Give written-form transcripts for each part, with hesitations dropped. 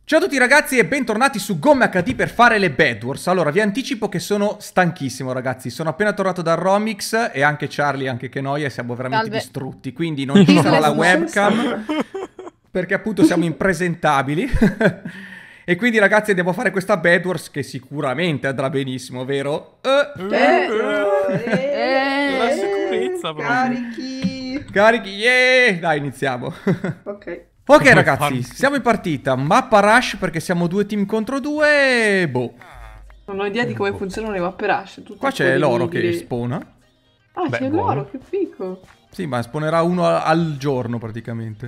Ciao a tutti ragazzi e bentornati su Gomme HD per fare le Bedwars. Allora, vi anticipo che sono stanchissimo ragazzi, sono appena tornato dal Romix e anche Charlie, anche che noi, e siamo veramente distrutti, quindi non ci sarà la webcam, perché appunto siamo impresentabili. E quindi ragazzi andiamo a fare questa Bedwars che sicuramente andrà benissimo, vero? La sicurezza proprio. Carichi, yeah! Dai, iniziamo. Ok. Ok ragazzi, siamo in partita, mappa rush perché siamo 2 team contro 2, boh. Non ho idea di come funzionano le mappe rush. Qua c'è l'oro che spawna. Ah, c'è l'oro, che figo. Sì, ma spawnerà uno al giorno praticamente.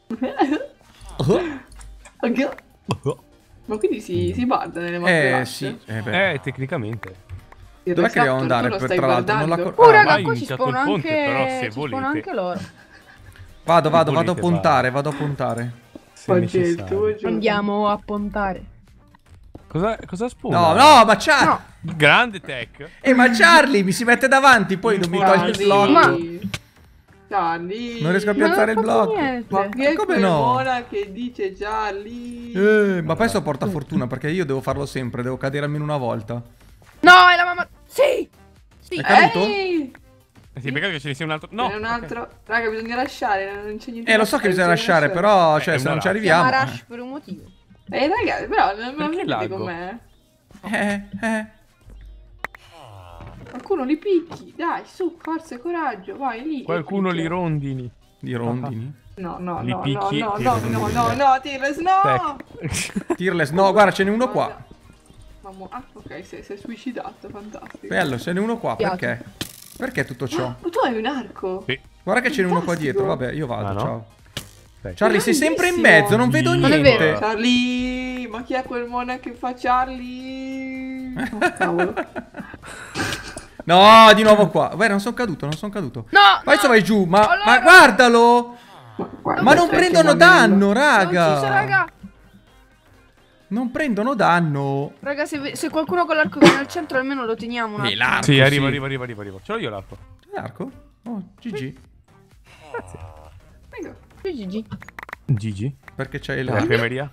Ma quindi si guarda nelle mappe rush? Sì, tecnicamente. Dov'è che dobbiamo andare? Tra l'altro non la raga, qua ci spawna anche l'oro. Vado a puntare, vado a puntare. Andiamo a puntare. Cosa spawna? No, ma Charlie! No. Grande tech. Ma Charlie mi si mette davanti, poi non mi toglie il blocco. Charlie! Non riesco a piazzare il blocco. Ma che è come no? ora che dice Charlie? Ma questo porta fortuna perché io devo farlo sempre, devo cadere almeno una volta. No, è la mamma... Sì! È caduto? Sì, peccato che ce ne sia un altro. No! Un altro. Raga, bisogna lasciare, non c'è niente. Lo so che bisogna lasciare, però, cioè, se non ci arriviamo. Ma rush per un motivo. Ragazzi, però non Perché venite con me. Qualcuno li picchi, dai, su, forza e coraggio, vai lì. Qualcuno li rondini. Di rondini? No, Li picchi. Tearless, no! Tearless, no, guarda, ce n'è uno qua. Ah, ok, sei suicidato, fantastico. Bello, ce n'è uno qua, perché? Perché tutto ciò? Ma tu hai un arco? Sì. Guarda che ce n'è uno qua dietro, vabbè, io vado, Ah, no? ciao. Dai. Charlie, sei sempre in mezzo, non vedo Non è niente. vero. Charlie, ma chi è quel mona che fa Charlie? Oh, cavolo. No, di nuovo qua. Guarda, non sono caduto. No! Adesso vai giù, ma Allora... guardalo! Guarda, Ma non prendono danno, Raga! raga! Non prendono danno. Raga, se qualcuno con l'arco viene al centro almeno lo teniamo un attimo. L'arco, Sì, arriva. Ce l'ho io l'arco. L'arco? Oh, GG. Prego. GG. Gigi. Perché c'hai La l'arco? cremeria.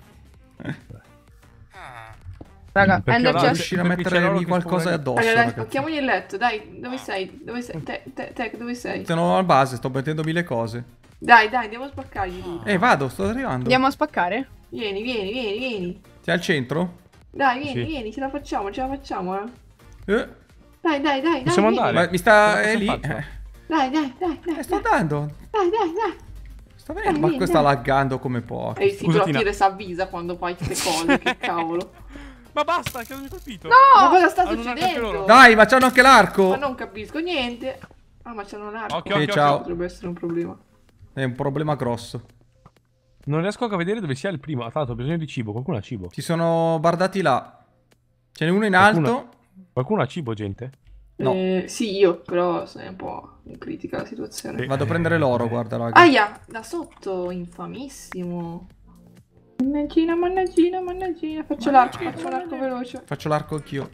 Raga, Perché Ender là chest. Riuscire a perché c'è l'oro mettermi che qualcosa spawna- addosso, Allora, dai, ragazzi. spacchiamogli il letto, dai, dove sei? Dove sei? Tech, dove sei? Sono al base, sto mettendo mille cose. Dai, andiamo a spaccargli tutto. Vado, sto arrivando. Andiamo a spaccare? Vieni. Sei al centro? Dai, Sì. vieni, ce la facciamo, Eh, Dai. Possiamo vieni. andare? ma mi sta... Cosa è lì. faccio? Dai. Sto andando. Dai. Sto venendo. Ma vieni, questo sta dai. laggando come poco. Sì, però Scusatina. Tires avvisa quando fai queste cose, che cavolo. Ma basta, che non mi hai colpito. Ma cosa sta Hanno un arco anche succedendo? loro. Dai, ma c'hanno anche l'arco. Ma non capisco niente. Ah, ma c'hanno un arco. Occhio. Ciao. Potrebbe essere un problema. È un problema grosso. Non riesco a vedere dove sia il primo. Tra l'altro ho bisogno di cibo. Qualcuno ha cibo? Ci sono bardati là. Ce n'è uno in Qualcuno- alto. Qualcuno ha cibo, gente? No. Sì, io, però è un po' critica la situazione. Sì. Vado a prendere l'oro, guarda, raga. Aia, da sotto, infamissimo. Mannagina. Faccio l'arco veloce. Faccio l'arco anch'io.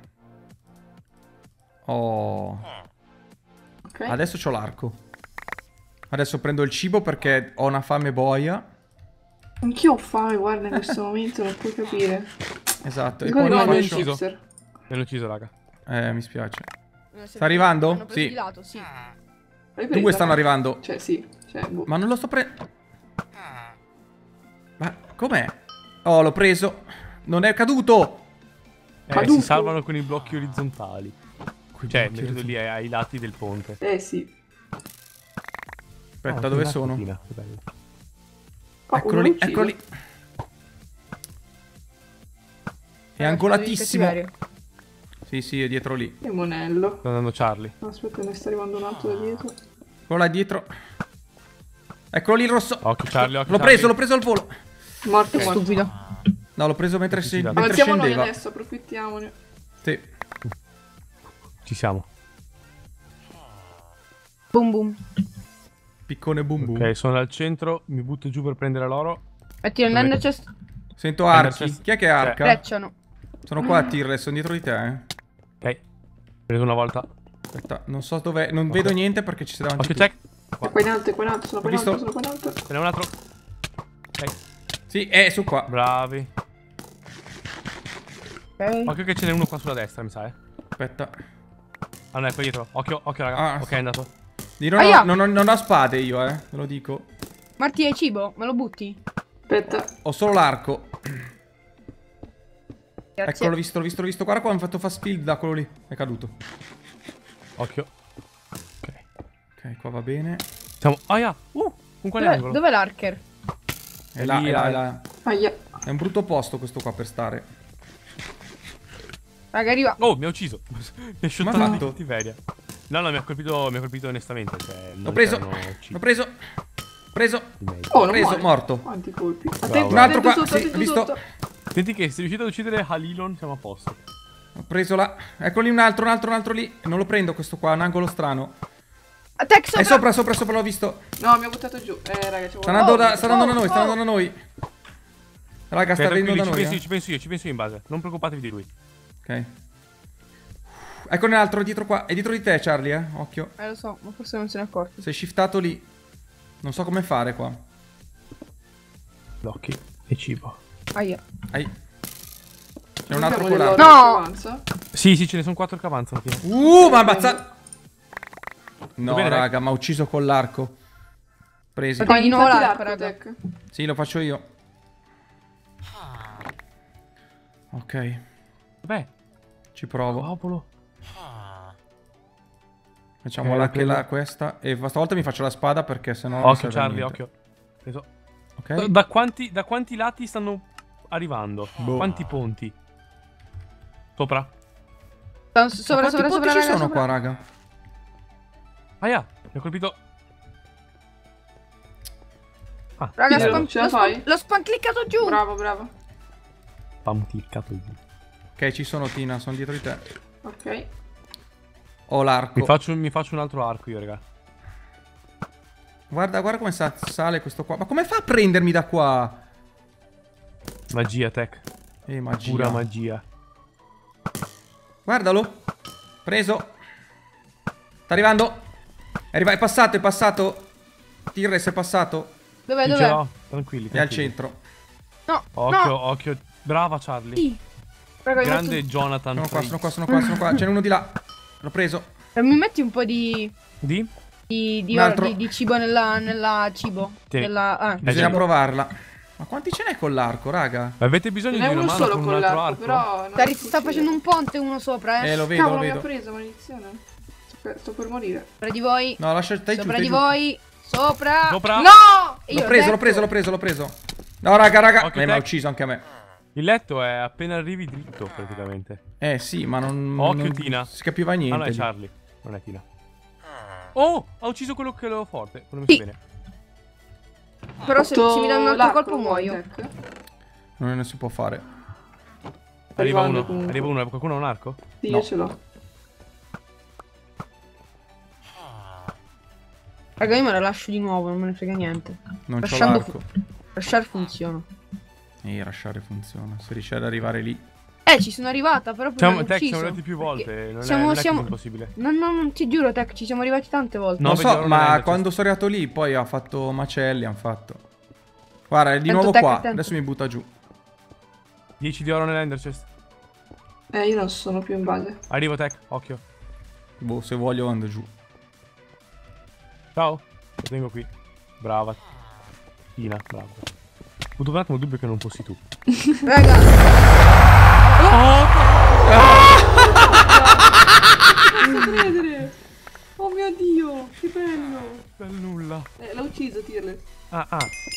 Oh. Ok. Adesso c'ho l'arco. Adesso prendo il cibo perché ho una fame boia. Anch'io ho fame, guarda, in questo momento non puoi capire. Esatto. E Guarda, poi no, ne non faccio... ucciso. Mixer. Mi hanno ucciso, raga. Mi spiace. Sta Sta arrivando? Hanno preso Sì. di lato, sì. L'hai presa? Due stanno arrivando. Cioè, sì. Cioè, boh. Ma non lo sto prendendo. Ma com'è? Oh, l'ho preso. Non è caduto. Caduto. Si salvano con i blocchi orizzontali. Cioè, blocchi metto lì ai lati del ponte. Sì. Aspetta, Oh, dove una sono? coppina, che bello. Oh, Eccolo uno lì, ucciso. eccolo lì. È angolatissimo. Sì, è dietro lì. Che monello. Sta andando Charlie. Aspetta, ne sta arrivando un altro da dietro. Quello là dietro. Eccolo lì il rosso. Occhio Charlie, occhio L'ho Charlie. preso al volo. Morto. Stupido. No, l'ho preso mentre Avanziamo noi scendeva. adesso, approfittiamone. Sì. Ci siamo. Boom. Piccone boom boom. Ok, sono al centro. Mi butto giù per prendere l'oro. Metti nell'ender chest. Sento archi. Chi è che arca? Frecciano. Sono qua a Tearless, sono dietro di te, Ok. Preso una volta. Aspetta, non so dov'è. Non vedo niente perché ci sei davanti. Occhio, tu. check. È qua in alto, sono qua in Ho visto? alto, sono qua in alto. Ce n'è un altro. Ok. Sì, è su qua. Bravi. Occhio che ce n'è uno qua sulla destra, mi sa, Aspetta. Ah, no, è qua dietro. Occhio, raga. Ah, ok, è andato. Non ho spade io, ve lo dico. Marti, hai cibo? Me lo butti? Aspetta. Ho solo l'arco. Grazie. Ecco, l'ho visto. Guarda qua, mi ha fatto fast field da quello lì. È caduto. Occhio. Ok. Ok, qua va bene. Siamo... un quadriangolo. Dov'è l'archer? È là, lì, è là. Aia. È un brutto posto questo qua per stare. Raga, arriva. Oh, mi ha ucciso. Mi ha shottato Ma di fatto? cattiveria. No, mi ha colpito onestamente. Cioè, L'ho preso. Preso. Oh, non Preso, muore. morto. Quanti colpi. Bravo. Attento, Un altro attento qua, sotto, sì, attento visto. sotto. Senti che se riuscite ad uccidere Halilon siamo a posto. Ho preso là. Ecco lì un altro lì. Non lo prendo questo qua, un angolo strano. Attack È sopra. sopra, l'ho visto. No, mi ha buttato giù. Raga, ci Sta andando da noi, sta oh. andando da noi. Raga, sta venendo da noi. Ci penso io in base. Non preoccupatevi di lui. Ok. Eccone un altro dietro qua. È dietro di te, Charlie, Occhio. Lo so, ma forse non se ne è accorto. Sei shiftato lì. Non so come fare qua. Blocchi e cibo. Aia. C'è un altro con No! No! Sì, ce ne sono 4 che avanzano. Ma ammazza. No, bene, raga, mi ha ucciso con l'arco. Presi. Fai di nuovo Infatti l'arco, l'arco, raga. Tech. Sì, lo faccio io. Ok, Vabbè, ci provo. popolo. Facciamo anche prendo. questa. E stavolta mi faccio la spada perché sennò non Occhio, serve a Charlie, niente. occhio. Preso. Ok. Da quanti lati stanno arrivando? Boh. Quanti ponti? Sopra. Sopra, Quanti punti ci sono qua, raga? Aia, mi ha colpito. Raga, Dillo, ce la fai? l'ho spancliccato giù. Bravo, bravo. Pam cliccato giù. Ok, ci sono, Tina, sono dietro di te. Ok. Ho l'arco. Mi faccio un altro arco io, raga. Guarda come sale questo qua. Ma come fa a prendermi da qua? Magia, tech. Magia. Pura magia. Guardalo. Preso. Sta arrivando. È passato. Tirres è passato. Dov'è? Qui ce l'ho. Tranquilli. È al centro. No, Occhio, no. occhio. Brava, Charlie. Sì. Raga, Grande Jonathan. Sono qua. Ce n'è uno di là. L'ho preso. Mi metti un po' di Di? di Un altro. cibo nella cibo. Sì. Bisogna cibo. provarla. Ma quanti ce n'è con l'arco, raga? Avete bisogno Non di è una uno mano solo con con un altro l'arco, arco? però... non è Sta facendo un ponte uno sopra, Lo vedo, Cavolo, lo mi ha vedo. preso, maledizione. Sto per morire. Sopra di voi. No, lascia stai giù. Sopra stai di giù. voi. Sopra. Sopra. No! E io L'ho preso. No, raga. Occhio, Mi ha tech. ucciso anche a me. Il letto è appena arrivi dritto, praticamente. Sì, ma non... Occhio, non Tina. si capiva Ah, niente. no, è lì. Charlie. Non è Tina. Oh, ha ucciso quello che avevo forte. Quello mi Sì. sta bene. Però se mi danno un altro colpo muoio. Tech. Non si può fare. Arriva Arrivando uno. comunque. Arriva uno. Qualcuno ha un arco? Sì, No. io ce l'ho. Raga, io me la lascio di nuovo, non me ne frega niente. Non c'ho Lasciando l'arco. Lasciare funziona. Lasciare funziona. Se riesce ad arrivare lì. Ci sono arrivata, però poi mi hanno Tech, ucciso. siamo andati più volte. Perché Non siamo- è siamo- impossibile. No, ti giuro, Tech, ci siamo arrivati tante volte. No, Non vedi, so, ora non ma è quando sono arrivato lì poi ha fatto macelli, hanno fatto. Guarda, è di Attento, nuovo Tech, qua. attento. Adesso mi butta giù. 10 di oro nell'ender chest. Io non sono più in base. Arrivo, Tech. Occhio. Boh, se voglio ando giù. Ciao. Lo tengo qui. Brava. Tina, brava. Ho avuto un attimo il dubbio che non fossi tu. Raga, Non posso credere! Oh mio Dio, che bello! Per nulla. L'ha ucciso, Tirles. Ah.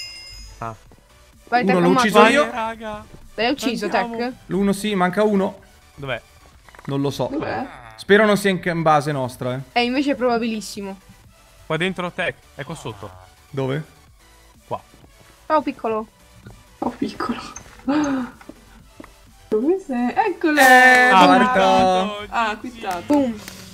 vai, Uno Tech, l'ho ucciso ammazza. io. Raga. L'hai ucciso, Andiamo. Tech? L'uno sì, manca uno. Dov'è? Non lo so. Dov'è? Spero non sia in base nostra, Invece è probabilissimo. Qua dentro, Tech. È qua sotto. Dove? Qua. Ciao, piccolo. Oh, piccolo. Dove sei? Eccolo! Marco! Quittato. Boom.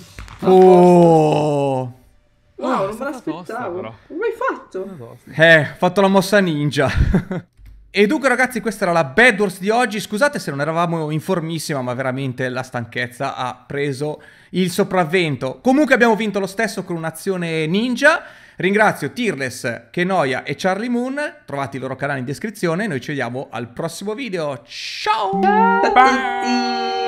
Oh! Wow, non me stata tosta, l'aspettavo. però. Come hai fatto? Ho fatto la mossa ninja. E dunque ragazzi, questa era la Bed Wars di oggi. Scusate se non eravamo informissima, ma veramente la stanchezza ha preso il sopravvento. Comunque abbiamo vinto lo stesso con un'azione ninja. Ringrazio Tearless, Kenoia e Charlie Moon. Trovate i loro canali in descrizione. Noi ci vediamo al prossimo video. Ciao! Ciao a tutti!